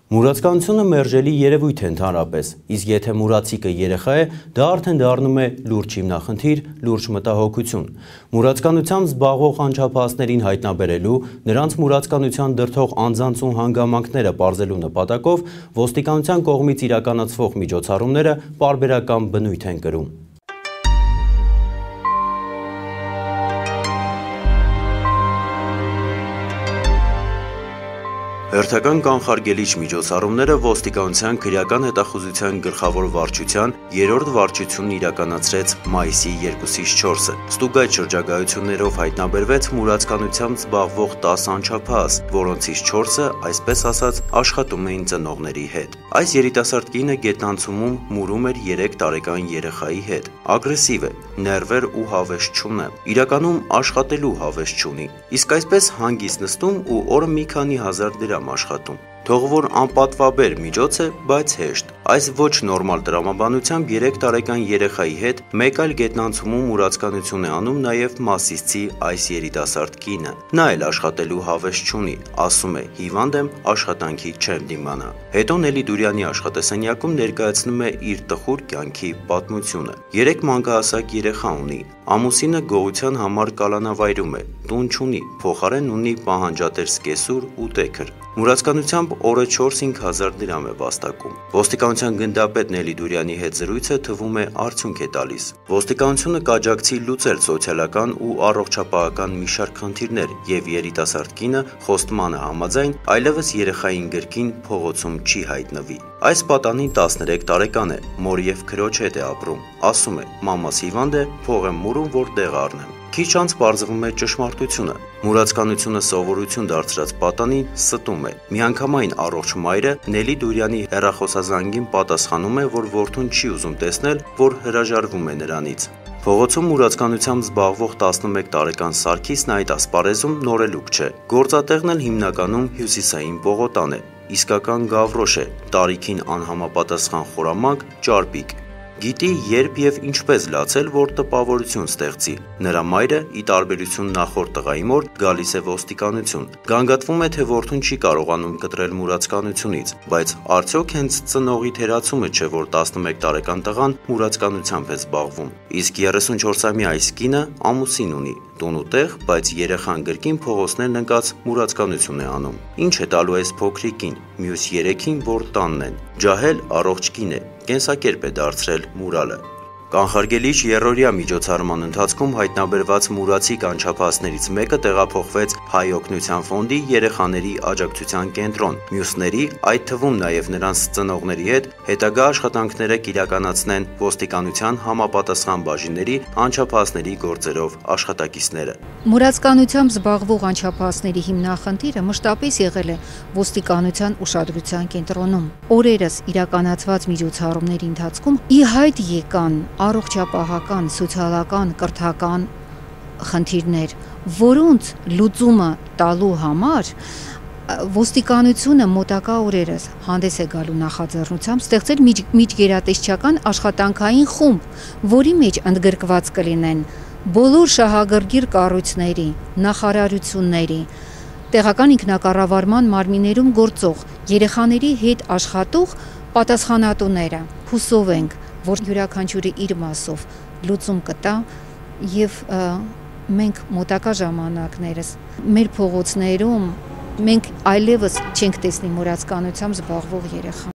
Մուրացկանությունը մերժելի երևույթ է ընդհանրապես, իսկ եթե մուրացիկը երեխա է, դա արդեն դառնում է լուրջ հիմնախնդիր, լուրջ մտահոգություն։ Մուրացկանությամբ զբաղվող անչափահասներին հայտնաբերելու, նրանց մուրացկանության դրդող անձանց ու հանգամանքները պարզելու նպատակով ոստիկանության կողմից իրականացվող միջոցառումները պարբերական բնույթ են կրում։ Հերթական կանխարգելիչ միջոցառումները ոստիկանության քրեական հետախուզության գլխավոր վարչության 3-րդ վարչությունն իրականացրեց մայիսի 2-ից 4-ը։ Ստուգայց շրջագայություններով հայտնաբերվեց մուրացկանությամբ զբաղվող 10 անչափահաս, որոնցից 4-ը, այսպես ասած, աշխատում էին ծնողների հետ։ Այս երիտասարդ կինը գետնանցումում մուրում էր 3 տարեկան երեխայի հետ։ Ագրեսիվ է, ներվեր ու հավես չունի։ Իրականում աշխատելու հավես չունի։ Իսկ այսպես հանգիստ նստում ու օրը մի քանի հազար դրամ աշխատում։ Թող որ անպատվաբեր միջոց է, բայց հեշտ։ Այս ոչ նորմալ տրամաբանությամբ 3 տարեկան երեխայի հետ մեկ այլ գետնանցումում մուրացկանություն է անում նաև Մասիսցի այս երիտասարդ կինը։ Նա էլ աշխատելու հավես չունի, ասում է՝ հիվանդ եմ, աշխատանքի չեմ դիմանա։ Հետո Նելի Դուրյանի աշխատասենյակում ներկայացնում է իր տխուր կյանքի պատմությունը։ 3 մանկահասակ երեխա ունի։ Ամուսինը գողության համար կալանավայրում է, տուն չունի, փոխարեն ունի պահանջատեր սկեսուր ու տեքր։ Մուրացկանությամբ օրը 4-5 հազար դրամ է վաստակում։ Ոստիկանության գնդապետ Նելի Դուրյանի հետ զրույցը թվում է արդյունք է տալիս։ Ոստիկանությունը կաջակցի լուծել սոցիալական ու առողջապահական մի շարք խնդիրներ եւ երիտասարդ կինը խոստմանը համաձայն այլևս երեխային գրքին փողոցում չի հայտնվի։ Այս պատանին 13 տարեկան է, մոր եւ քրոջ հետ է ապրում։ Ասում է՝ մամաս հիվանդ է, փող եմ մուրում, որ տեղ առնեմ։ Քիչ անց պարզվում է ճշմարտությունը։ Մուրացկանությունը սովորություն դարձրած պատանին ստում է։ Միանգամայն առողջ մայրը Նելի Դուրյանի հեռախոսազանգին պատասխանում է, որ որդուն չի ուզում տեսնել, որ հրաժարվում է նրանից։ Փողոցում մուրացկանությամբ զբաղվող 11 տարեկան Սարգիսն այդ ասպարեզում նորելուկ չէ։ Գործատեղն էլ հիմնականում հյուսիսային պողոտան է։ Իսկական գավրոշ է, տարիքին անհամապատասխան խորամանկ, ճարպիկ։ Գիտի երբ եւ ինչպես լացել, որ տպավորություն ստեղծի։ Նրա մայրը, ի տարբերություն նախորդ տղայի մոր, գալիս է ոստիկանություն։ Գանգատվում է, թե որդուն չի կարողանում կտրել մուրացկանությունից, բայց արդյոք հենց ծնողի թերացումը չէ, որ 11 տարեկան տղան մուրացկանությամբ է զբաղվում։ Իսկ 34-ամյա այս կինը ամուսին ունի, տուն ու տեղ, բայց երեխան գրքին փողոցներն ընկած մուրացկանություն է անում։ Ինչ է տալու այս փոքրիկին, մյուս 3-ին, որ տանն են։ Ջահել առողջ կին է, կենսակերպ է դարձրել մուրալը։ Կանխարգելիչ երրորդյա միջոցառման ընթացքում հայտնաբերված մուրացիկ անչափահասներից մեկը տեղափոխվեց Հայ օգնության ֆոնդի երեխաների աջակցության կենտրոն, մյուսների, այդ թվում նաև նրանց ծնողների հետ հետագա աշխատանքները կիրականացնեն ոստիկանության համապատասխան բաժինների անչափահասների գործերով աշխատակիցները։ Մուրացկանությամբ զբաղվող անչափահասների հիմնախնդիրը մշտապես եղել է ոստիկանության ուշադրության կենտրոնում։ Օրերս իրականացված միջոցառումների ընթացքում ի հայտ եկան առողջապահական, սոցիալական, կրթական խնդիրներ, որոնց լուծումը տալու համար ոստիկանությունը մոտակա օրերս հանդես է գալու նախաձեռնությամբ ստեղծել միջգերատեսչական աշխատանքային խումբ, որի մեջ ընդգրկված կլինեն բոլոր շահագրգիռ կառույցների, նախարարությունների, տեղական ինքնակառավարման մարմիններում գործող, երեխաների հետ աշխատող պատասխանատուները։ Հուսով ենք, որ յուրաքանչյուրը իր մասով լուծում կտա եւ մենք մոտակա ժամանակներս մեր փողոցներում մենք այլևս չենք տեսնի մուրացկանությամբ զբաղվող երեխա։